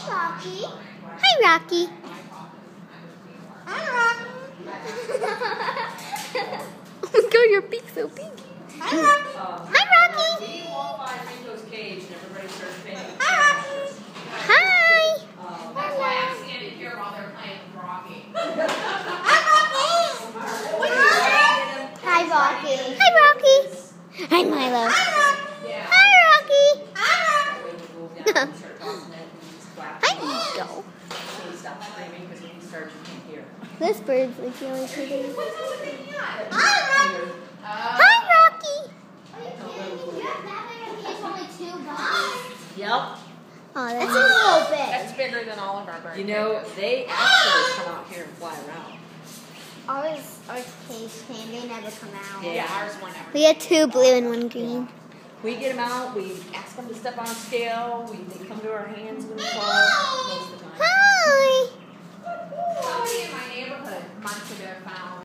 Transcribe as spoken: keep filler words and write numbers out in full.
Rocky. Hi, Rocky. Hi, Rocky. Oh my god, your beak's so big. Hi, Rocky. Hi, Rocky. We walk by Pinko's cage and everybody starts paying. Hi, Rocky. Hi. That's why I'm standing here while they're playing Rocky. Hi, Rocky. Hi, Rocky. Hi, Milo. Hi, Rocky. Yeah. Hi, Rocky. Hi, Rocky. Hi, Nico. He stopped screaming because when he starts, you can't hear. This bird's like really pretty. Hi, Rocky. Hi, Rocky. It's only two bucks. Yep. Oh, It's a that's little bit. That's bigger than all of our birds. You know, they actually come out here and fly around. Ours, ours cage came. They never come out. Yeah. Yeah, ours won't ever. we had two blue and one green. We get them out, we ask them to step on a scale, we, they come to our hands when we call most of the time. Hi. Somebody in my neighborhood months ago found